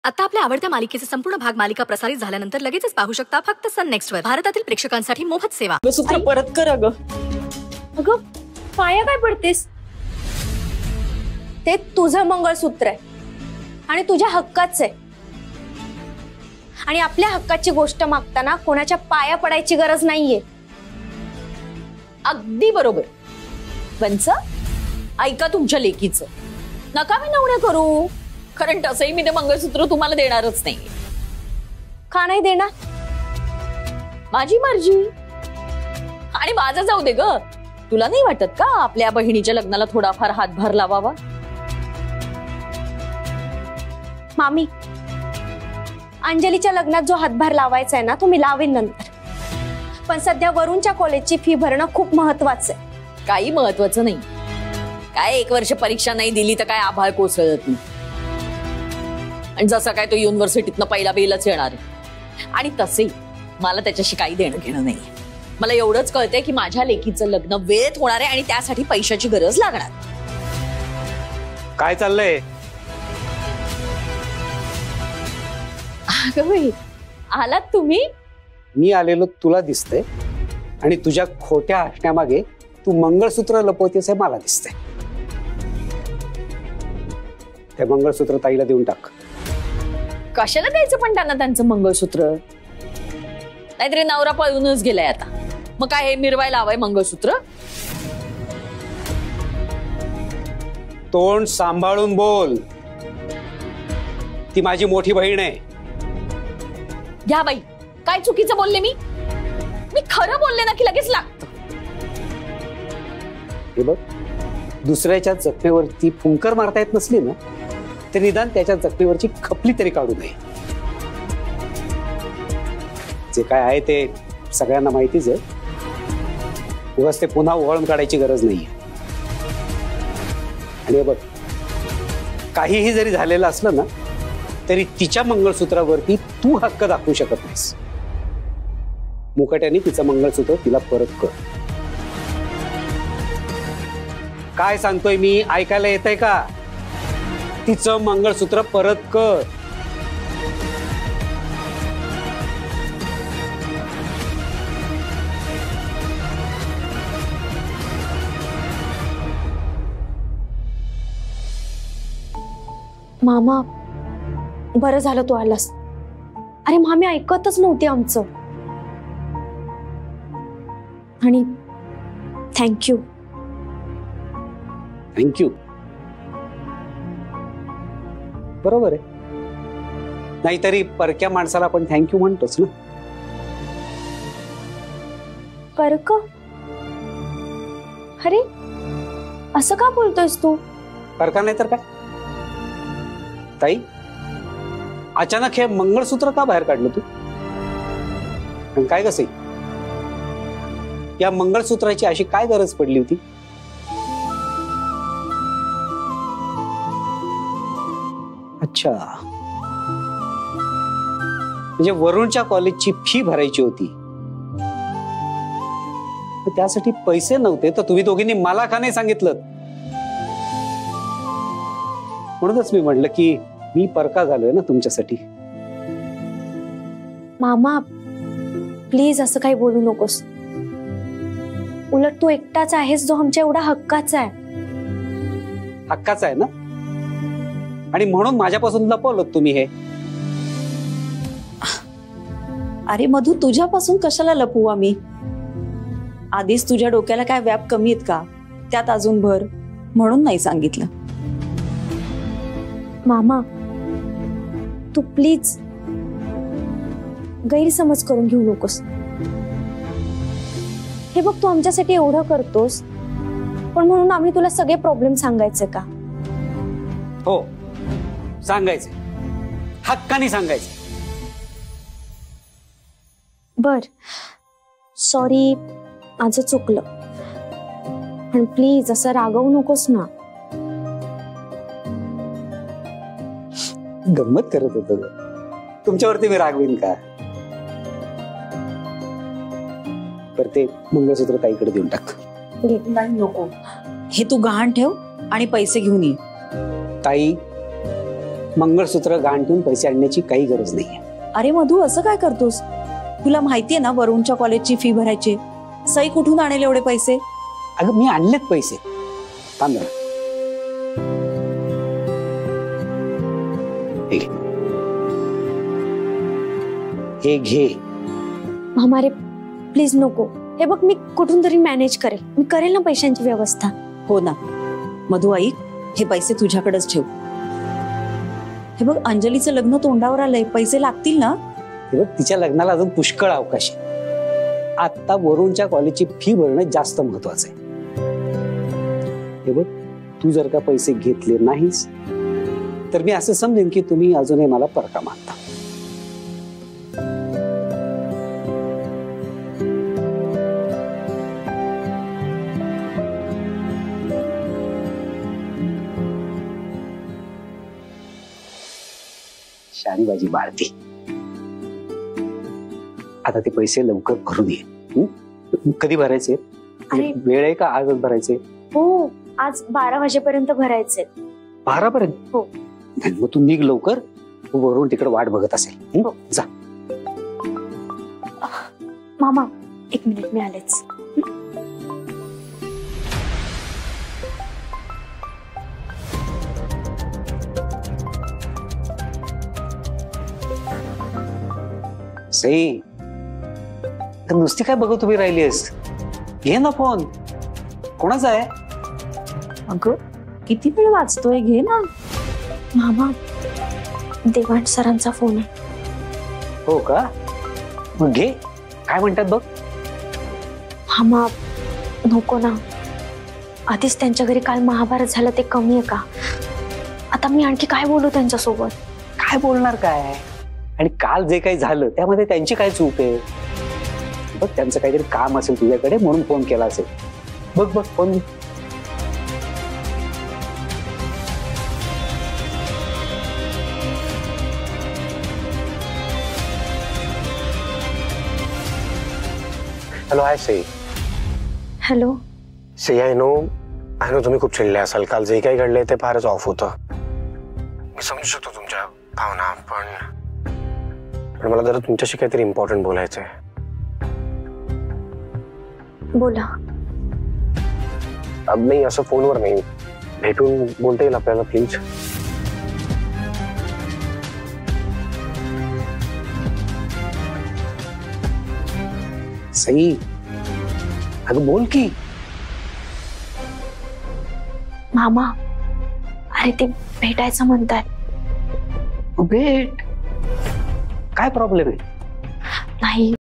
आता आपल्या आवडत्या मालिकेचे संपूर्ण भाग मालिका प्रसारित झाल्यानंतर लगेचच पाहू शकता फक्त सन नेक्स्ट वर. भारतातील प्रेक्षकांसाठी मोफत सेवा. सूत्र परत कर. अगं पाया काय पडतेस? ते तुझं मंगळसूत्र आहे आणि तुझ्या हक्काचं आहे. आणि आपल्या हक्काची गोष्ट मागताना कोणाच्या पाया पडायची गरज नाहीये. अगदी बरोबर. पंच ऐका तुमच्या लेकीचं, नका मी नवण्या करू. कारण तसंही मी ते मंगळसूत्र तुम्हाला देणारच नाही. का नाही देणार? माझी मर्जी. आणि माझं जाऊ दे ग. तुला नाही वाटत का आपल्या बहिणीच्या लग्नाला थोडाफार हातभार लावावा? मामी, अंजलीच्या लग्नात जो हातभार लावायचा आहे ना तो मी लावेन नंतर. पण सध्या वरुणच्या कॉलेजची फी भरणं खूप महत्वाचं आहे. काही महत्वाचं नाही. काय 1 वर्ष परीक्षा नाही दिली तर काय आभाळ कोसळत नाही. आणि जसं काय तो युनिव्हर्सिटीतनं पहिला बेलच येणार आहे. आणि तसे मला त्याच्याशी काही देणं घेणं नाही. मला एवढंच कळतंय की माझ्या लेकीचं लग्न वेळेत होणार आहे आणि त्यासाठी पैशाची गरज लागणार. काय चाललंय? आलात तुम्ही? मी आलेलो तुला दिसतंय आणि तुझ्या खोट्या असण्यामागे तू मंगळसूत्र लपवतेस हे मला दिसतंय. ते मंगळसूत्र ताईला देऊन टाक. कशाला द्यायचं पण त्यांना त्यांचं मंगळसूत्र? नाहीतरी नवरा पळूनच गेलाय आता. मग काय हे मिरवायला हवंय मंगळसूत्र? तोंड सांभाळून बोल. ती माझी मोठी बहीण आहे. घ्या बाई, काय चुकीचं बोलले मी? मी खरं बोलले ना की लगेच लागतं. हे बघ, दुसऱ्याच्या जखमेवरती फुंकर मारता येत नसली ना तर निदान त्याच्या जखमेवरची खपली तरी काढू नये. जे काय आहे ते सगळ्यांना माहितीच आहे. उगाच ते पुन्हा उघडून काढायची गरज नाहीये. आणि हे बघ, काहीही जरी झालेलं असलं ना तरी तिच्या मंगळसूत्रावरती तू हक्क दाखवू शकत नाहीस. मुकाट्याने तिचं मंगळसूत्र तिला परत कर. काय सांगतोय मी, ऐकायला येतंय का? तिचं मंगळसूत्र परत कर. मामा, बरं झालं तू आलास. अरे मामी ऐकतच नव्हती आमचं. आणि थँक्यू. थँक्यू. बरोबर आहे. नाहीतरी परक्या माणसाला आपण थँक्यू म्हणतोच ना. परक? अरे असं का बोलतोयस तू? परका नाही तर काय? ताई, अचानक हे मंगळसूत्र का बाहेर काढलं तू? आणि काय कसे या मंगळसूत्राची अशी काय गरज पडली होती? अच्छा, म्हणजे वरुणच्या कॉलेजची फी भरायची होती. त्यासाठी पैसे नव्हते तर तुम्ही दोघींनी मला का नाही सांगितलं? म्हणूनच मी म्हटलं की मी परका झालोय ना तुमच्यासाठी. मामा प्लीज असं काही बोलू नकोस. उलट तू एकटाच आहेस जो आमच्या एवढा हक्काचा आहे. हक्काचा आहे ना? आणि म्हणून माझ्यापासून लपवलं तुम्ही हे? अरे मधु, तुझ्यापासून कशाला लपवू आम्ही? आधीच तुझ्या डोक्याला काय व्याप कमी आहेत का? त्यात अजून भर, म्हणून नाही सांगितलं. मामा तू प्लीज गैरसमज करून घेऊ नकोस. हे बघ, तू आमच्यासाठी एवढं करतोस पण म्हणून आम्ही तुला सगळे प्रॉब्लेम सांगायचे का? हो, सांगायचे. हक्काने सांगायचे. बर, सॉरी, माझं चुकलं. पण प्लीज असं रागवू नकोस ना. गंमत करत होतो. तुमच्यावरती मी रागवीन का? तर ते मंगळसूत्र ताईकडे देऊन टाक. नाही, नको. हे तू गहाण ठेव आणि पैसे घेऊन ये. ताई, मंगळसूत्र गहाण ठेवून पैसे आणण्याची काही गरज नाहीये. अरे मधू, असं काय करतोस? तुला माहितीये ना वरुणच्या कॉलेजची फी भरायची. सई कुठून आणेल एवढे पैसे? अगं मी आणलेत पैसे. थांब जरा. हे घे. मामा रे प्लीज नको. हे बघ मी कुठून तरी मॅनेज करेल. मी करेल ना पैशांची व्यवस्था. हो ना मधू, ऐक, हे पैसे तुझ्याकडेच ठेव. हे बघ, अंजलीचं लग्न तोंडावर आलंय, पैसे लागतील ना? हे बघ, तिच्या लग्नाला अजून पुष्कळ अवकाश आहे. आता वरुणच्या कॉलेजची फी भरणं जास्त महत्वाचं आहे. हे बघ, तू जर का पैसे घेतले नाहीस तर मी असं समजेन की तुम्ही अजूनही मला परका मानता. शानीबाजी बाळती. आता ते पैसे लवकर भरून ये. कधी भरायचे? अरे वेळ आहे का आजच भरायचे? हो, आज 12 वाजेपर्यंत भरायचे. 12 पर्यंत? हो. मग तू निघ लवकर. वरून तिकडे वाट बघत असेल. जा. मामा 1 मिनिट, मी आलेच. सई, नुसती काय बघत उभी राहिलीस? घे ना फोन. कोणाचा आहे? अगं किती वेळ वाचतोय, घे ना. मामा देवांश सरांचा फोन आहे. हो का? मग घे. काय म्हणतात बघ. मामा नको ना. आधीच त्यांच्या घरी काल महाभारत झालं, ते कमी आहे का? आता मी आणखी काय बोलू त्यांच्यासोबत? काय बोलणार काय? आणि काल जे काही झालं त्यामध्ये त्यांची काय चूक आहे? बघ, त्यांचं काहीतरी काम असेल तुझ्याकडे म्हणून फोन केला असेल. बघ बघ phone. Hello, hi Sai. Hello. Sai, I know तुम्ही खूप चिडले असाल. काल जे काही घडले ते फारच ऑफ होतं. मी समजू शकतो तुमच्या भावना, पण मला जरा तुमच्याशी काहीतरी इम्पॉर्टंट बोलायचंय. बोला. अब नाही, असं फोनवर नाही, भेटून बोलता येईल आपल्याला प्लीज? सई, अगं बोल की. मामा अरे ते भेटायचं म्हणतात. भेट. काय प्रॉब्लेम आहे? नाही